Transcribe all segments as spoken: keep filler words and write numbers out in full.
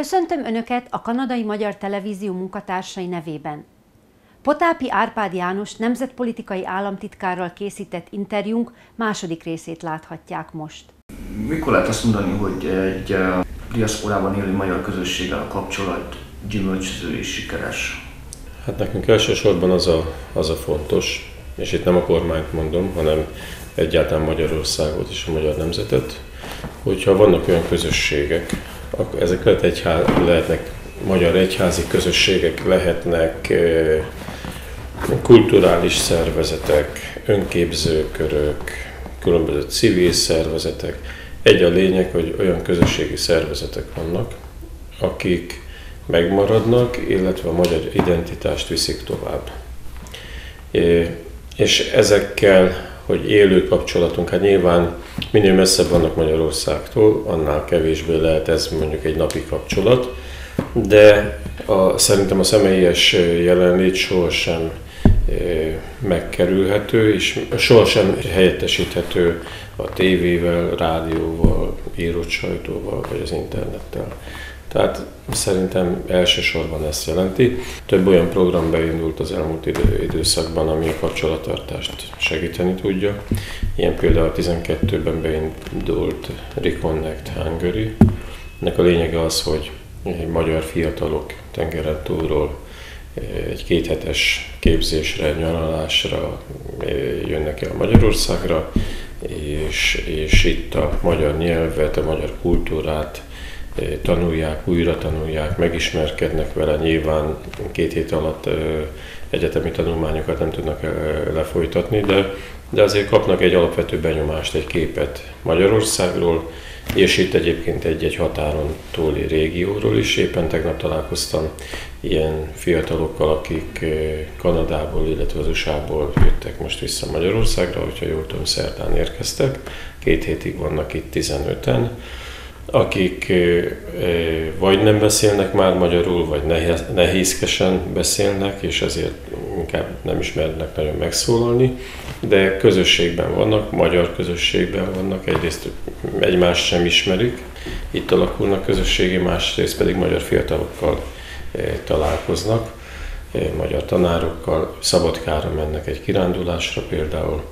Köszöntöm Önöket a Kanadai Magyar Televízió munkatársai nevében. Potápi Árpád János nemzetpolitikai államtitkárral készített interjúnk második részét láthatják most. Mikor lehet azt mondani, hogy egy diaszporában élő magyar közösséggel a kapcsolat gyümölcsöző és sikeres? Hát nekünk elsősorban az a, az a fontos, és itt nem a kormányt mondom, hanem egyáltalán Magyarországot és a magyar nemzetet, hogyha vannak olyan közösségek, akkor ezek lehet egyház, lehetnek magyar egyházi közösségek, lehetnek kulturális szervezetek, önképzőkörök, különböző civil szervezetek. Egy a lényeg, hogy olyan közösségi szervezetek vannak, akik megmaradnak, illetve a magyar identitást viszik tovább. És ezekkel, hogy élő kapcsolatunk, hát nyilván minél messzebb vannak Magyarországtól, annál kevésbé lehet ez mondjuk egy napi kapcsolat, de a, szerintem a személyes jelenlét sohasem e, megkerülhető, és sohasem helyettesíthető a tévével, rádióval, írott sajtóval, vagy az internettel. Tehát szerintem elsősorban ezt jelenti. Több olyan program beindult az elmúlt idő, időszakban, ami a kapcsolattartást segíteni tudja. Ilyen például a tizenkettőben beindult Reconnect Hungary. Ennek a lényege az, hogy magyar fiatalok tengeren túlról egy kéthetes képzésre, nyaralásra jönnek el Magyarországra, és, és itt a magyar nyelvet, a magyar kultúrát tanulják, újra tanulják, megismerkednek vele. Nyilván két hét alatt egyetemi tanulmányokat nem tudnak lefolytatni, de, de azért kapnak egy alapvető benyomást, egy képet Magyarországról, és itt egyébként egy-egy határon túli régióról is. Éppen tegnap találkoztam ilyen fiatalokkal, akik Kanadából, illetve az u es á-ból jöttek most vissza Magyarországra, hogyha jól tudom, szerdán érkeztek. Két hétig vannak itt tizenöten, akik vagy nem beszélnek már magyarul, vagy nehéz, nehézkesen beszélnek, és ezért inkább nem is mernek nagyon megszólalni, de közösségben vannak, magyar közösségben vannak, egyrészt egymást sem ismerik, itt alakulnak közösségi, másrészt pedig magyar fiatalokkal találkoznak, magyar tanárokkal, Szabadkára mennek egy kirándulásra például,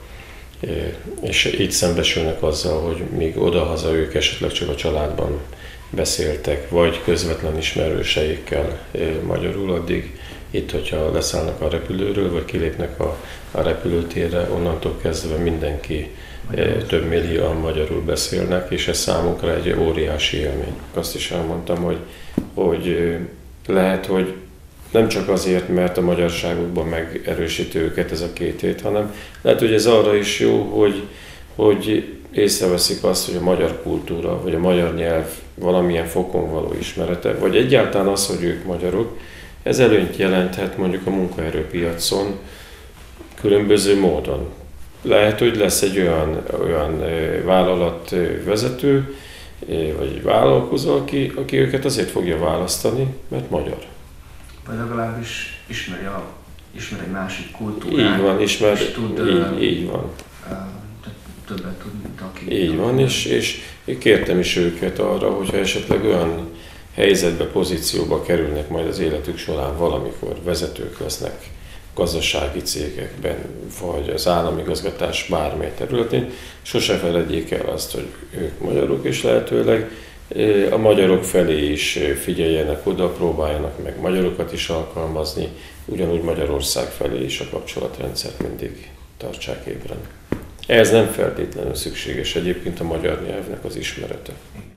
és így szembesülnek azzal, hogy míg odahaza ők esetleg csak a családban beszéltek, vagy közvetlen ismerőseikkel magyarul, addig itt, hogyha leszállnak a repülőről, vagy kilépnek a, a repülőtérre, onnantól kezdve mindenki magyarul. Több millióan magyarul beszélnek, és ez számunkra egy óriási élmény. Azt is elmondtam, hogy, hogy lehet, hogy nem csak azért, mert a magyarságukban megerősíti őket ez a két hét, hanem lehet, hogy ez arra is jó, hogy, hogy észreveszik azt, hogy a magyar kultúra, vagy a magyar nyelv valamilyen fokon való ismerete, vagy egyáltalán az, hogy ők magyarok, ez előnyt jelenthet mondjuk a munkaerőpiacon különböző módon. Lehet, hogy lesz egy olyan, olyan vállalatvezető, vagy vállalkozó, aki, aki őket azért fogja választani, mert magyar. Vagy legalábbis ismeri, a, ismeri egy másik kultúrát. Így van, ismer, tud, így, így van. Többet tud, mint aki. Így van, és, és kértem is őket arra, hogyha esetleg olyan helyzetbe, pozícióba kerülnek majd az életük során valamikor, vezetők lesznek gazdasági cégekben, vagy az államigazgatás bármely területén, sose feledjék el azt, hogy ők magyarok, és lehetőleg a magyarok felé is figyeljenek oda, próbáljanak meg magyarokat is alkalmazni, ugyanúgy Magyarország felé is a kapcsolatrendszert mindig tartsák ébren. Ez nem feltétlenül szükséges egyébként a magyar nyelvnek az ismerete.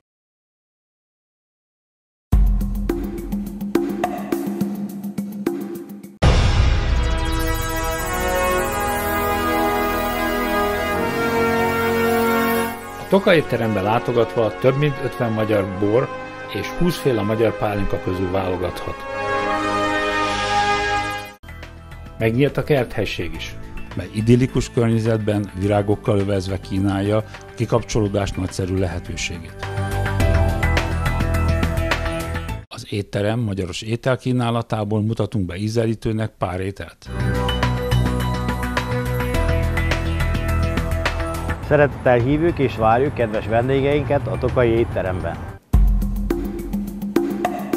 A Toka étterembe látogatva több mint ötven magyar bor és húsz féle magyar pálinka közül válogathat. Megnyílt a kerthelyiség is, mely idillikus környezetben virágokkal övezve kínálja a kikapcsolódás nagyszerű lehetőségét. Az étterem magyaros ételkínálatából mutatunk be ízelítőnek pár ételt. Szeretettel hívjuk és várjuk kedves vendégeinket a Tokai étteremben.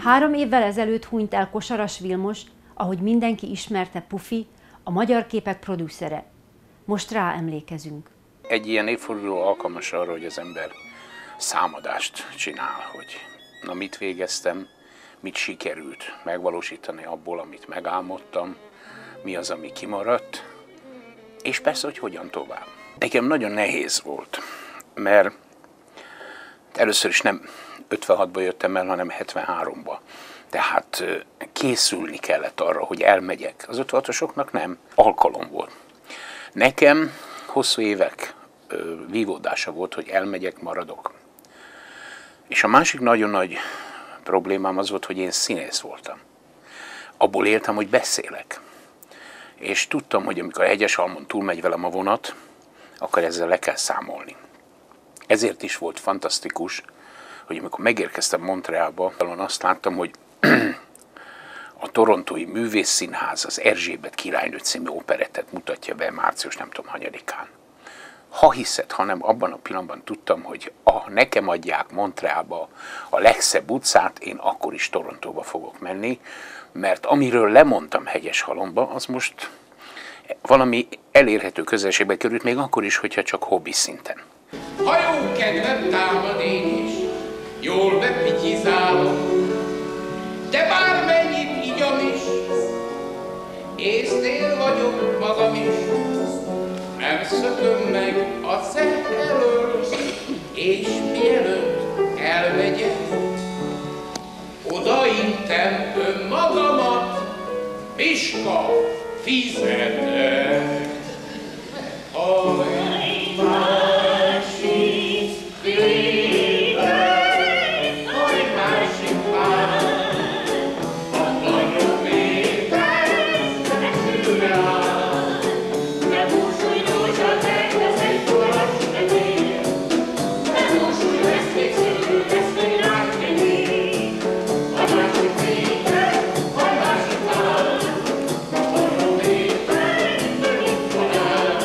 Három évvel ezelőtt hunyt el Kosaras Vilmos, ahogy mindenki ismerte, Pufi, a Magyar Képek producere. Most rá emlékezünk. Egy ilyen évforduló alkalmas arra, hogy az ember számadást csinál, hogy na mit végeztem, mit sikerült megvalósítani abból, amit megálmodtam, mi az, ami kimaradt, és persze, hogy hogyan tovább. Nekem nagyon nehéz volt, mert először is nem ötvenhatba jöttem el, hanem hetvenháromba. Tehát készülni kellett arra, hogy elmegyek. Az ötvenhatosoknak nem, alkalom volt. Nekem hosszú évek vívódása volt, hogy elmegyek, maradok. És a másik nagyon nagy problémám az volt, hogy én színész voltam. Abból éltem, hogy beszélek. És tudtam, hogy amikor a Hegyeshalmon túlmegy velem a vonat, akkor ezzel le kell számolni. Ezért is volt fantasztikus, hogy amikor megérkeztem Montrealba, azt láttam, hogy a Torontói Művészszínház az Erzsébet királynő című operettet mutatja be március nem tudom hanyadikán. Ha hiszed, hanem abban a pillanatban tudtam, hogy ha nekem adják Montrealba a legszebb utcát, én akkor is Torontóba fogok menni, mert amiről lemondtam Hegyeshalomba, az most valami elérhető közelségbe került, még akkor is, hogyha csak hobbi szinten. Ha jó kedvem támad én is, jól bepityizálok, de bármennyit igyam is, észnél vagyok magam is, nem szököm meg a szem elől, és mielőtt elmegyek, odaintem önmagamat, Piska, fizetek. Aj, másik élet, aj, másik pár, akarok még tőle áll, ne búsulj gyorsan, megvesz egy forrás megél, ne búsulj, lesz még szörül, lesz még rákkenyér, aj, másik élet, aj, másik pár, akarok még tőle áll.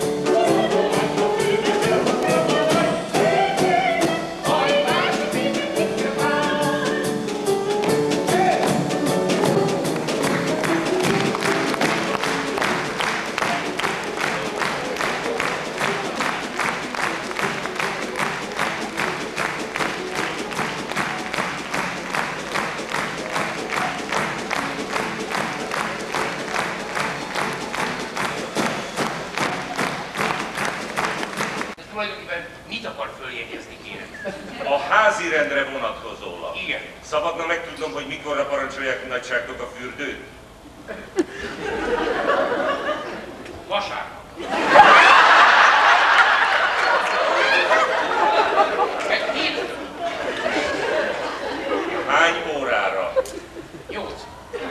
Tulajdonképpen mit akar följegyezni, kérem? A házi rendre vonatkozólag. Igen. Szabadna megtudnom, hogy mikorra parancsolják nagyságtok a fürdőt? Vasárnap. Meg hétfőn. Hány órára? Nyolc.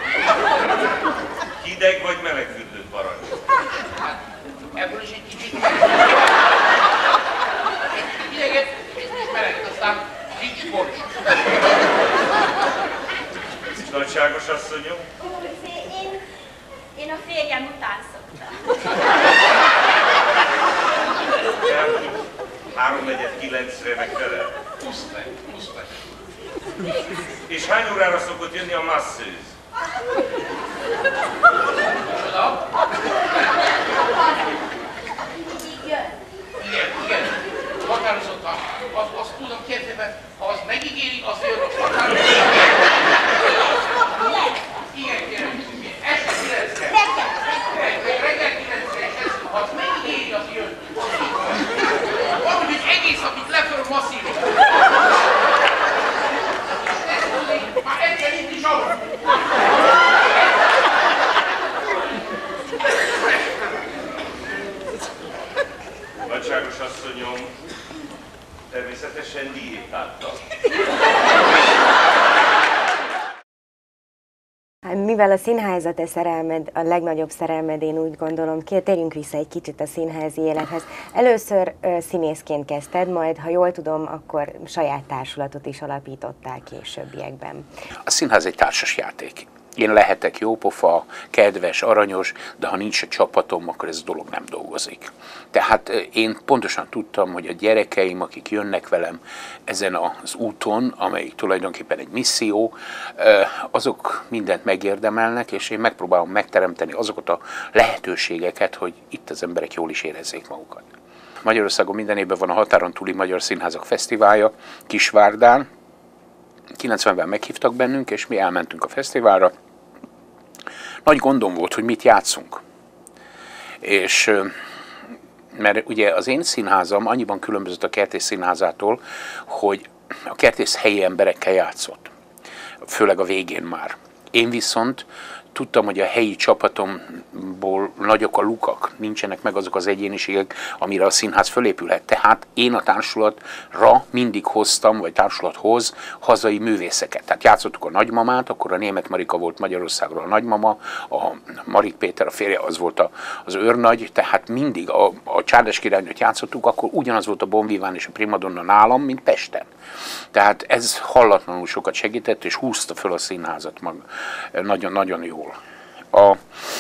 Hideg vagy meleg fürdőt parancsol? Hát ebből is egy kicsit. Egy hideget, és meleget, aztán nincs bor is. Nagyságos asszonyom? Én, én a férjem után szoktam. Háromnegyed kilencre megfelel? Pusztán, pusztán. És hány órára szokott jönni a masszőz? Micsoda? Mindig jön. Igen, igen. Határozottan. Azt, azt tudom képzelni, ha azt megígéri, az jön a határozottan. Igen, kérem. Este kilencre. Reggel. Reggel kilencre, és ezt, ha azt megígéri, az jön. Valahogy egy egész napig leföl masszírok. Ezt tudni, már egyszer itt is alul. Nagyságos asszonyom, természetesen diétáltam. Mivel a színház a te szerelmed, a legnagyobb szerelmed, én úgy gondolom, térjünk vissza egy kicsit a színházi élethez. Először ö, színészként kezdted, majd, ha jól tudom, akkor saját társulatot is alapítottál későbbiekben. A színház egy társas játék. Én lehetek jópofa, kedves, aranyos, de ha nincs a csapatom, akkor ez a dolog nem dolgozik. Tehát én pontosan tudtam, hogy a gyerekeim, akik jönnek velem ezen az úton, amelyik tulajdonképpen egy misszió, azok mindent megérdemelnek, és én megpróbálom megteremteni azokat a lehetőségeket, hogy itt az emberek jól is érezzék magukat. Magyarországon minden évben van a Határon túli Magyar Színházak Fesztiválja Kisvárdán. kilencvenben meghívtak bennünk, és mi elmentünk a fesztiválra. Nagy gondom volt, hogy mit játszunk. És mert ugye az én színházam annyiban különbözött a Kertész színházától, hogy a Kertész helyi emberekkel játszott. Főleg a végén már. Én viszont tudtam, hogy a helyi csapatomból nagyok a lukak, nincsenek meg azok az egyéniségek, amire a színház fölépülhet. Tehát én a társulatra mindig hoztam, vagy társulathoz hazai művészeket. Tehát játszottuk a Nagymamát, akkor a Németh Marika volt Magyarországról a nagymama, a Marik Péter, a férje, az volt a, az őrnagy, tehát mindig a, a Csárdás királynőt játszottuk, akkor ugyanaz volt a Bon Vivant és a Primadonna nálam, mint Pesten. Tehát ez hallatlanul sokat segített, és húzta föl a színházat maga. Nagyon-nagyon jól. A,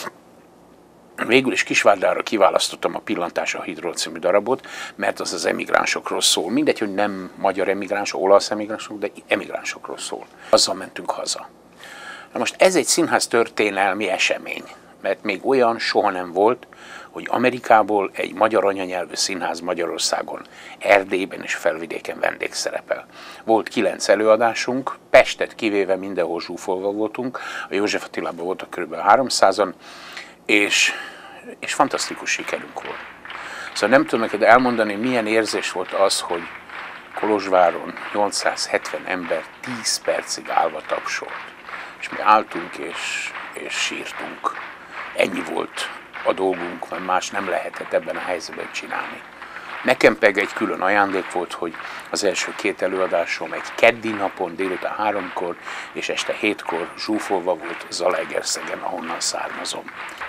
végül is Kisvárdára kiválasztottam a Pillantás a hídról című darabot, mert az az emigránsokról szól. Mindegy, hogy nem magyar emigránsok, olasz emigránsok, de emigránsokról szól. Azzal mentünk haza. Na most ez egy színház történelmi esemény, mert még olyan soha nem volt, hogy Amerikából egy magyar anyanyelvű színház Magyarországon, Erdélyben és Felvidéken vendégszerepel. Volt kilenc előadásunk, Pestet kivéve mindenhol zsúfolva voltunk, a József Attilában voltak kb. háromszázan, és, és fantasztikus sikerünk volt. Szóval nem tudom neked elmondani, milyen érzés volt az, hogy Kolozsváron nyolcszázhetven ember tíz percig állva tapsolt. És mi álltunk és, és sírtunk. Ennyi volt a dolgunk, mert más nem lehetett ebben a helyzetben csinálni. Nekem pedig egy külön ajándék volt, hogy az első két előadásom egy keddi napon délután háromkor és este hétkor zsúfolva volt Zalaegerszegen, ahonnan származom.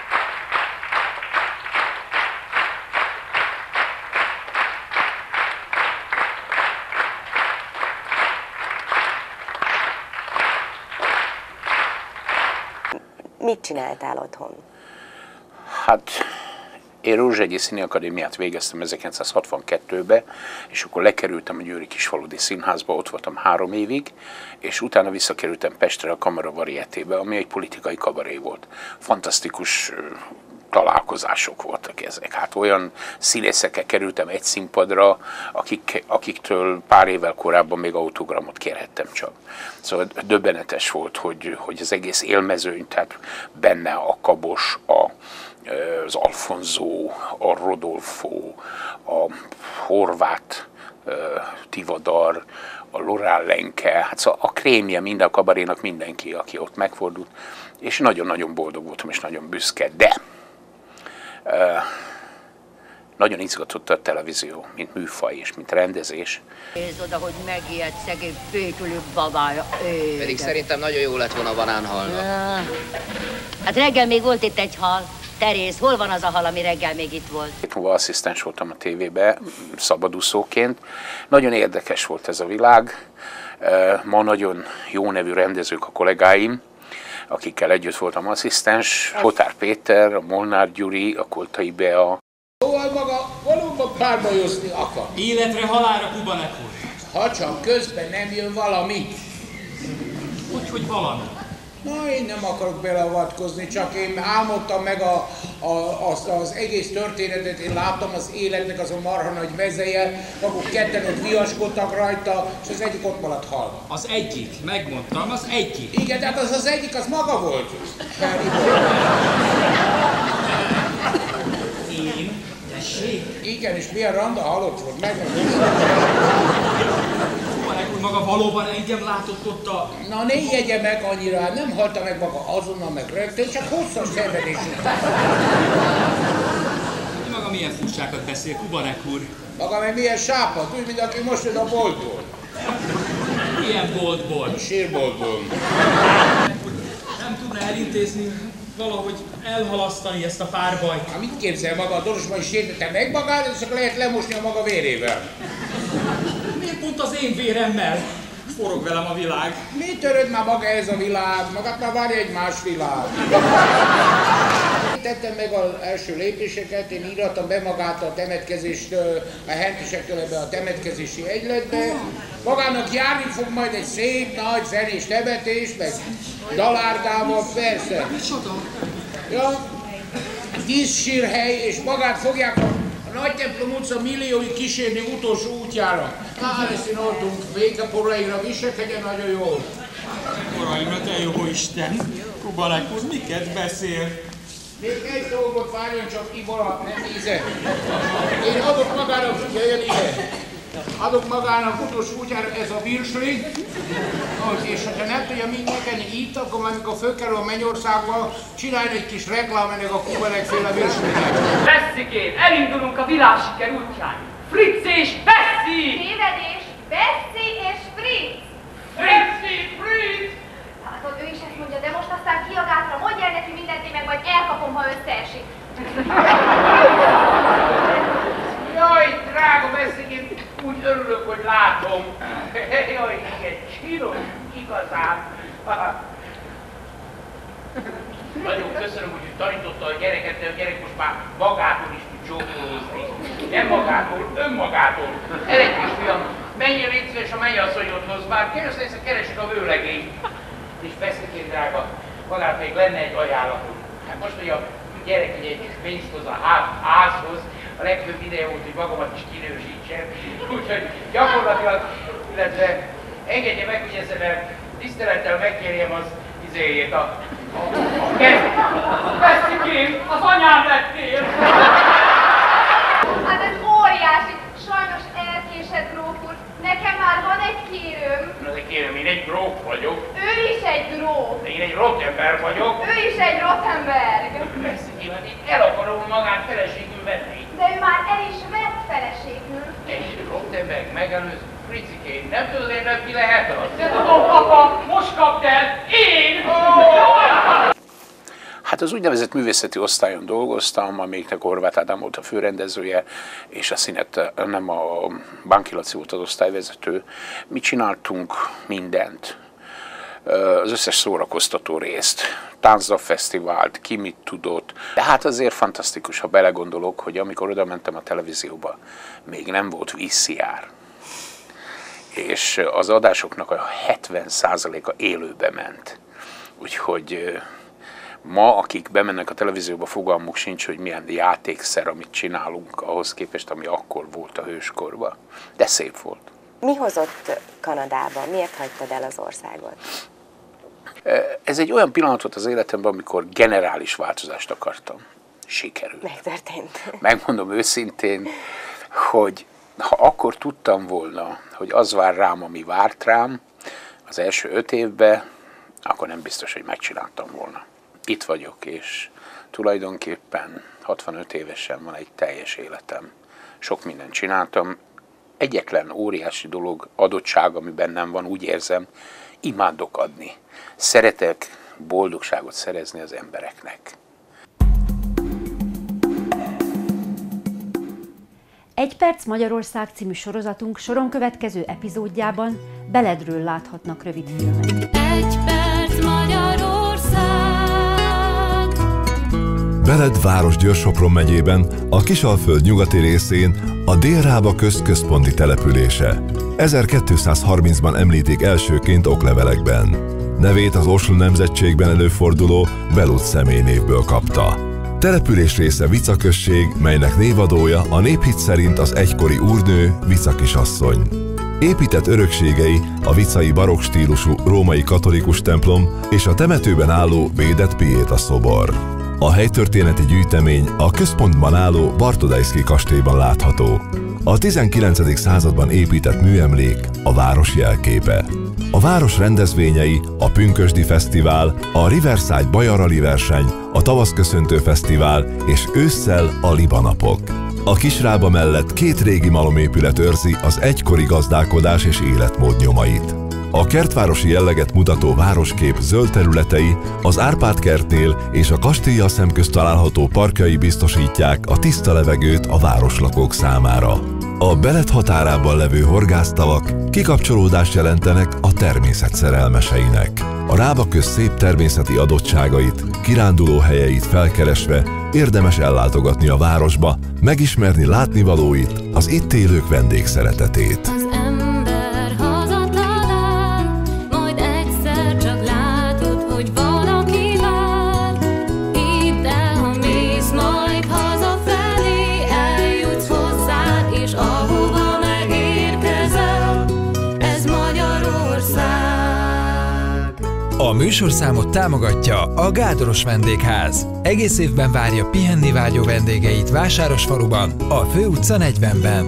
Mit csináltál otthon? Hát én Rózsahegyi Színiakadémiát végeztem ezerkilencszázhatvankettőben, és akkor lekerültem a Győri Kisfaludy Színházba, ott voltam három évig, és utána visszakerültem Pestre a Kamara Varietébe, ami egy politikai kabaré volt. Fantasztikus találkozások voltak ezek. Hát olyan színészekkel kerültem egy színpadra, akik, akiktől pár évvel korábban még autogramot kérhettem csak. Szóval döbbenetes volt, hogy, hogy az egész élmezőny, tehát benne a Kabos, a, az Alfonzó, a Rodolfo, a Horváth Tivadar, a Lorán Lenke, hát szóval a krémje minden a kabarénak mindenki, aki ott megfordult, és nagyon-nagyon boldog voltam, és nagyon büszke, de Uh, nagyon izgatott a televízió, mint műfaj és mint rendezés. Nézd oda, hogy megijedt szegény fékülő babája. Éde. Pedig szerintem nagyon jó lett volna banánhalnak. Hát reggel még volt itt egy hal. Terész, hol van az a hal, ami reggel még itt volt? Két múlva asszisztens voltam a tévében, szabadúszóként. Nagyon érdekes volt ez a világ. Uh, ma nagyon jó nevű rendezők a kollégáim, akikkel együtt voltam asszisztens, Kotár Péter, a Molnár Gyuri, a Koltai Bea. Szóval maga valóban párbajozni akar. Életre halálra Kubanek úr. Ha csak közben nem jön valami. Úgy, hogy valami. Na, én nem akarok beleavatkozni, csak én álmodtam meg a, a, az, az egész történetet, én láttam az életnek az a marha nagy mezeje, maguk ketten ott viaskodtak rajta, és az egyik ott maradt halva. Az egyik, megmondtam, az egyik. Igen, de hát az az egyik, az maga volt. Én? Tessék? Igen, és milyen randa halott volt, megmondom. Maga valóban engem látott ott a... Na, ne jegye meg annyira, hát nem halta meg maga azonnal, meg rögtön, csak hosszas szenvedés után. Maga milyen furcsákat beszél, Kubanek úr? Maga meg milyen sápat, úgy, mint aki most jön a boltból. Milyen boltból? A sírboltból. Nem tudná elintézni, valahogy elhalasztani ezt a párbajt. Hát mit képzel maga, a Dorosban is sétette meg magát, és akkor lehet lemosni a maga vérével. Miért pont az én véremmel? forog velem a világ. Mit töröd már maga ez a világ? Magát már várja egy más világ. Tettem meg az első lépéseket, én írattam be magát a temetkezést, a hentisektől ebbe a temetkezési egyletbe. Magának járni fog majd egy szép, nagy, zenés temetés, meg dalárdával, persze. Ja, tíz sírhely, és magát fogják a, a Nagy Templom utca milliói kísérni utolsó útjára. Hát ezt voltunk Vékeporraira, Vissekhegyen, nagyon jól. Uraim, te jó Isten! Kubarek úr, miket beszél? Még egy dolgot várjon csak, Ibola, nem íze. Én adok magának, jöjjön ide. Adok magának utolsó útjára ez a virsli, és ha nem tudja mindenki itt, akkor már amikor fölkerül a Mennyországba, csinálj egy kis reklám ennek a Kuberekféle virslinek. Besszikén, elindulunk a világsiker útján. Fritz és Bessi! Tévedés, Bessi és Fritz! Fritzi, Fritz! Látod, ő is ezt mondja, de most aztán kiagátra, mondj el neki mindent, én meg majd elkapom, ha összeesik. Jaj, drága Bessikén, úgy örülök, hogy látom. Jaj, igen, csinos, igazán. Nagyon köszönöm, hogy tanította a gyereket, de a gyerek most már magától is tud csókolózni. Nem magától, önmagától. Elég kis fiam, menjél légy szíves a mennyasszonyodhoz, bár keresztényszer keresik a vőlegényt. És Bessikén, drága, magát még lenne egy ajánlatom. Hát most, hogy a gyerek egy kis pénzt hoz a házhoz, a legfőbb ide volt, hogy magamat is kinősítsen. Úgyhogy gyakorlatilag, illetve engedje meg, hogy ezzel tisztelettel megkérjem az izéjét, a... a... a kezét. Bessikén, az anyám lettél! Hát ez óriási, sajnos elkésett gróf úr. Nekem már van egy kérőm. Na de kérem, én egy gróf vagyok. Ő is egy gróf. De én egy Rottenberg vagyok. Ő is egy Rottenberg. Bessikén, hát én el akarom magát feleségül venni. De ő már el is vett feleségül. Egy Rottenberg megelőz, Fricikén, nem tudod én, ki lehet az? De tudom, papa, most kapd el, én! Hát az úgynevezett művészeti osztályon dolgoztam, amiknek Horváth Ádám volt a főrendezője, és a színet nem a Bánki Laci volt az osztályvezető. Mi csináltunk mindent, az összes szórakoztató részt, Táncdalfesztivált, ki mit tudott. De hát azért fantasztikus, ha belegondolok, hogy amikor oda mentem a televízióba, még nem volt vé cé er. És az adásoknak a hetven százaléka élőbe ment. Úgyhogy ma, akik bemennek a televízióba, fogalmuk sincs, hogy milyen játékszer, amit csinálunk, ahhoz képest, ami akkor volt a hőskorban. De szép volt. Mi hozott Kanadába? Miért hagytad el az országot? Ez egy olyan pillanat volt az életemben, amikor generális változást akartam. Sikerült. Megtörtént. Megmondom őszintén, hogy ha akkor tudtam volna, hogy az vár rám, ami várt rám az első öt évben, akkor nem biztos, hogy megcsináltam volna. Itt vagyok, és tulajdonképpen hatvanöt évesen van egy teljes életem. Sok mindent csináltam. Egyetlen óriási dolog, adottság, ami bennem van, úgy érzem, imádok adni. Szeretek boldogságot szerezni az embereknek. Egy perc Magyarország című sorozatunk soron következő epizódjában Beledről láthatnak rövidfilmet. Egy perc Magyarország. Beled város Győr-Sopron megyében, a Kisalföld nyugati részén a Dél-Rába közközponti települése. ezerkétszázharmincban említik elsőként oklevelekben. Nevét az Oslo nemzetségben előforduló Belut személynévből kapta. Település része Vica község, melynek névadója a néphit szerint az egykori úrnő, Vica kisasszony. Épített örökségei a vicai barokk stílusú római katolikus templom és a temetőben álló védett Pieta szobor. A helytörténeti gyűjtemény a központban álló Bartodejszki kastélyban látható. A tizenkilencedik században épített műemlék a város jelképe. A város rendezvényei a Pünkösdi Fesztivál, a Riverside Bajarali verseny, a Tavaszköszöntő Fesztivál és ősszel a Libanapok. A Kisrába mellett két régi malomépület őrzi az egykori gazdálkodás és életmód nyomait. A kertvárosi jelleget mutató városkép zöld területei az Árpád kertnél és a kastélyjal szemközt található parkjai biztosítják a tiszta levegőt a városlakók számára. A Belet határában levő horgásztavak kikapcsolódást jelentenek a természet szerelmeseinek. A Rábaköz szép természeti adottságait, kirándulóhelyeit felkeresve érdemes ellátogatni a városba, megismerni látnivalóit, az itt élők vendégszeretetét. Az ember hazatalál, majd egyszer csak látod, hogy valaki vár. Hidd el, ha mész majd hazafelé, eljutsz hozzád, és ahova megérkezel, ez Magyarország. A műsorszámot támogatja a Gádoros Vendégház. Egész évben várja pihenni vágyó vendégeit Vásárosfaluban, a Főutca negyvenben.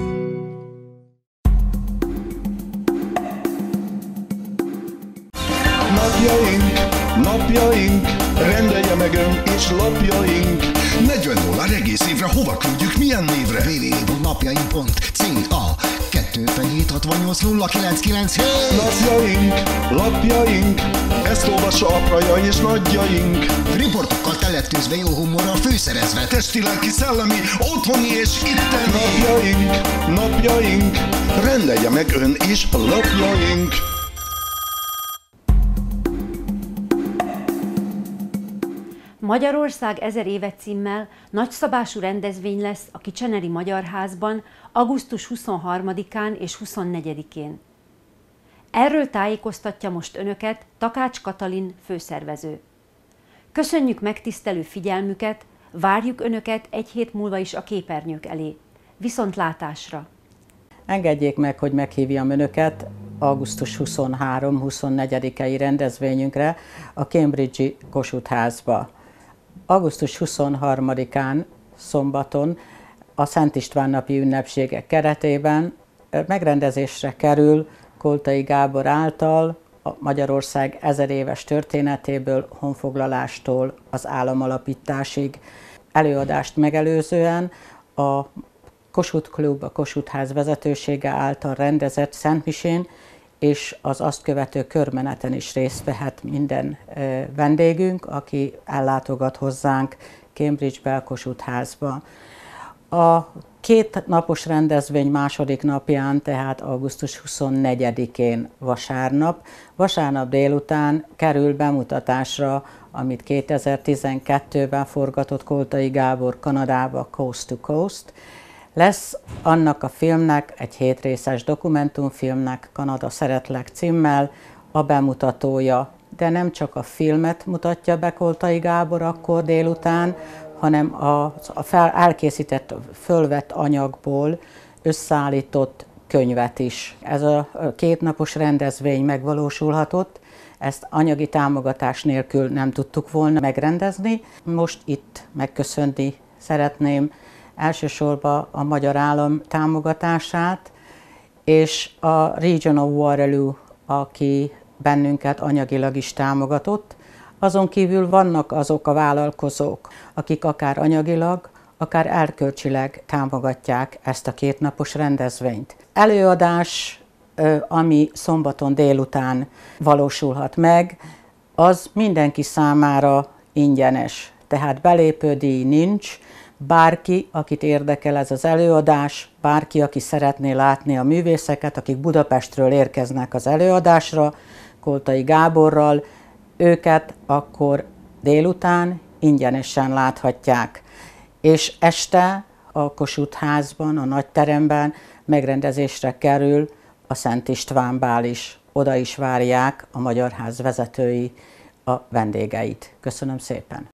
Napjaink, napjaink, rendelje meg ön és lapjaink. negyven dollár egész évre, hova küldjük, milyen névre? double-u double-u double-u pont napjaink pont ca kettő ötvenhét hatvannyolc nulla kilenc kilencvenhét. Napjaink, lapjaink, ezt olvassa aprajaink és nagyjaink. Riportokkal telettűzve, jó humorral főszerezve. Testi, lelki, szellemi, otthoni és itteni. Napjaink, napjaink, rendelje meg ön és lapjaink. Magyarország ezer éve címmel nagyszabású rendezvény lesz a Kicseneri Magyar Házban augusztus huszonharmadikán és huszonnegyedikén. Erről tájékoztatja most önöket Takács Katalin főszervező. Köszönjük megtisztelő figyelmüket, várjuk önöket egy hét múlva is a képernyők elé. Viszontlátásra! Engedjék meg, hogy meghívjam önöket augusztus huszonharmadika-huszonnegyedikei rendezvényünkre a Cambridge-i Kossuth Házba. augusztus huszonharmadikán szombaton a Szent István napi ünnepségek keretében megrendezésre kerül Koltai Gábor által a Magyarország ezer éves történetéből, honfoglalástól az államalapításig előadást megelőzően a Kossuth Klub, a Kossuth Ház vezetősége által rendezett szentmisén és az azt követő körmeneten is részt vehet minden vendégünk, aki ellátogat hozzánk Cambridge-be, a Kossuth Házba. A két napos rendezvény második napján, tehát augusztus huszonnegyedikén vasárnap, vasárnap délután kerül bemutatásra, amit kétezer-tizenkettőben forgatott Koltai Gábor Kanadába, Coast to Coast. Lesz annak a filmnek, egy hétrészes dokumentumfilmnek, Kanada Szeretlek címmel a bemutatója, de nem csak a filmet mutatja be Koltai Gábor akkor délután, hanem a, a fel, elkészített, fölvett anyagból összeállított könyvet is. Ez a kétnapos rendezvény megvalósulhatott, ezt anyagi támogatás nélkül nem tudtuk volna megrendezni. Most itt megköszönni szeretném elsősorban a magyar állam támogatását, és a Region of Waterloo, aki bennünket anyagilag is támogatott. Azon kívül vannak azok a vállalkozók, akik akár anyagilag, akár erkölcsileg támogatják ezt a kétnapos rendezvényt. Előadás, ami szombaton délután valósulhat meg, az mindenki számára ingyenes, tehát belépődíj nincs. Bárki, akit érdekel ez az előadás, bárki, aki szeretné látni a művészeket, akik Budapestről érkeznek az előadásra, Koltai Gáborral, őket akkor délután ingyenesen láthatják. És este a Kossuth Házban, a nagyteremben megrendezésre kerül a Szent István bál is. Oda is várják a Magyar Ház vezetői a vendégeit. Köszönöm szépen!